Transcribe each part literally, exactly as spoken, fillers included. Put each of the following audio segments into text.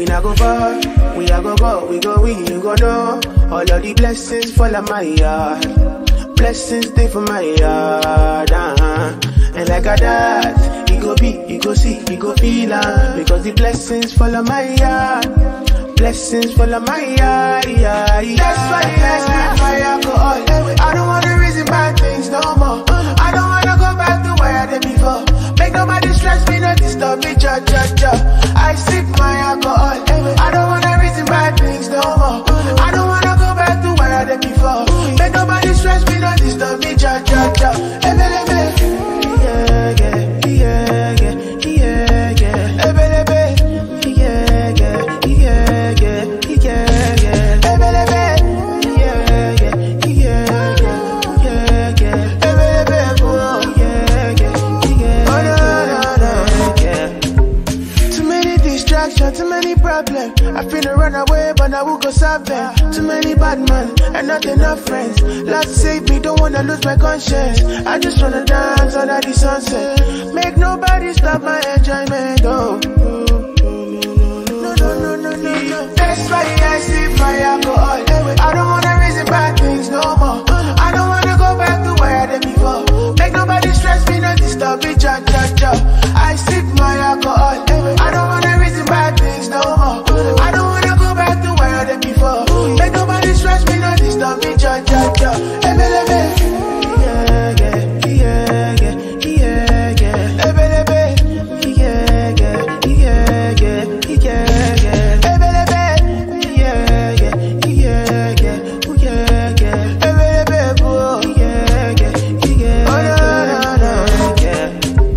We not go far, we a go go, we go we, you go know. All of the blessings fall on my yard. Blessings stay for my yard, uh-huh. And like a that, you go be, you go see, you go feel uh, because the blessings fall on my yard. Blessings fall on my yard, yeah, yeah. That's why I ask me my alcohol. I don't wanna reason bad things no more. I don't wanna go back to where I did before. Make nobody stress me, not disturb me, ja, ja, ja. I sip my alcohol. I don't wanna reason bad things no more. I don't wanna go back to where I did before. Make nobody stress me, not disturb me, ja, ja, ja. Ebélébé, yeah, yeah, yeah, yeah, yeah, yeah. Ebélébé, yeah, yeah, yeah, yeah, yeah, yeah. Ebélébé, yeah, yeah, yeah, yeah, yeah. Ebélébé, oh, yeah, yeah, yeah. Oh, no, no, no, yeah. Too many distractions, too many problems. I finna run away, but I will go solve them. Too many bad men and not enough friends. Lord save me, don't wanna lose my conscience. I just wanna dance under the sunset. Make nobody stop my enjoyment, oh. No, no, no, no, no, no. That's why I sip my alcohol. I don't wanna reason bad things no more. I don't wanna go back to where I did before. Make nobody stress me, not disturb me, ja, ja, ja. I sip my alcohol. I don't wanna reason bad things no more. I don't wanna go back to where I did before. Make nobody stress me, not disturb me, ja, ja, ja. Ebélébé, yeah, yeah, yeah, yeah, yeah, yeah. Ebélébé, yeah, yeah, yeah, yeah, yeah, yeah. Ebélébé, yeah, yeah, yeah, yeah, yeah, yeah. Ebélébé, oh, yeah, yeah, yeah. Oh, no, no, no, yeah.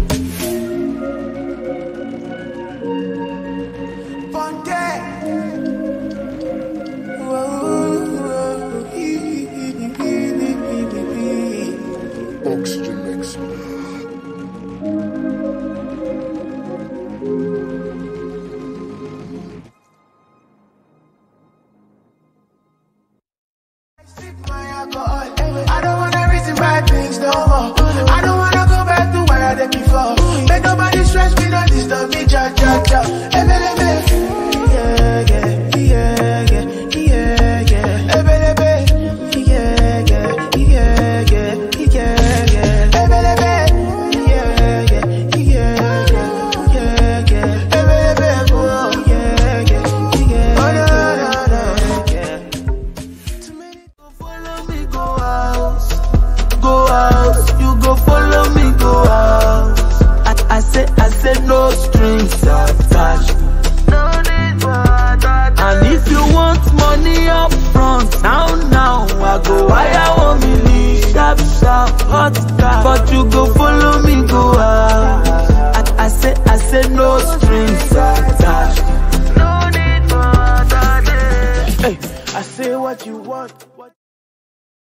Ponte. Oxygen mix. I don't wanna reason bad things no more. I don't wanna go back to where I did before. Make nobody stress me, not disturb me, ja, ja, ja. Ebélébé, yeah, yeah, yeah, yeah, yeah, yeah. Ebélébé, yeah, yeah, yeah, yeah, yeah, yeah. Ebélébé, yeah, yeah, yeah, yeah, yeah. Ebélébé, oh, yeah, yeah, yeah. Oh, no, no, no, yeah. Too many go follow me, go out, go out. You go follow me, go out. I, I say, I say no strings attached. No need for attached. And if you want money up front, now, now, I go wire one million, sharp, sharp, hot car. But you go follow me, go out. I, I say, I say no strings attached. No need for attached. Hey, I say what you want.